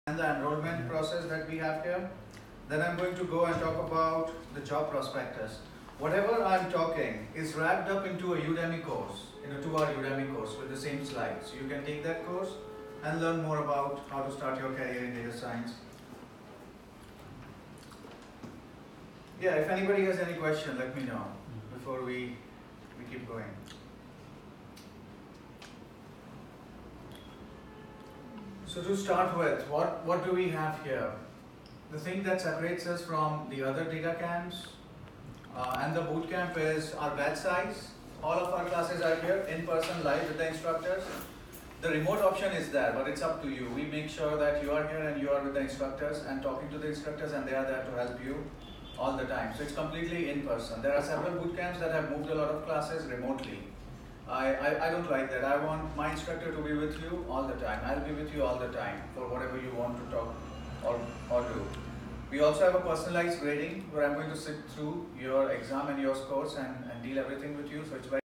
and the enrollment process that we have here. Then I'm going to go and talk about the job prospectus. Whatever I'm talking is wrapped up into a Udemy course, in a 2-hour Udemy course with the same slides. You can take that course and learn more about how to start your career in data science. Yeah, if anybody has any question, let me know before we keep going. So to start with, what do we have here? The thing that separates us from the other data camps and the boot camp is our batch size. All of our classes are here in person, live with the instructors. The remote option is there, but it's up to you. We make sure that you are here and you are with the instructors and talking to the instructors, and they are there to help you all the time. So it's completely in person. There are several boot camps that have moved a lot of classes remotely. I don't like that. I want my instructor to be with you all the time. I'll be with you all the time for whatever you want to talk or do. We also have a personalized grading where I'm going to sit through your exam and your scores and deal everything with you. So it's very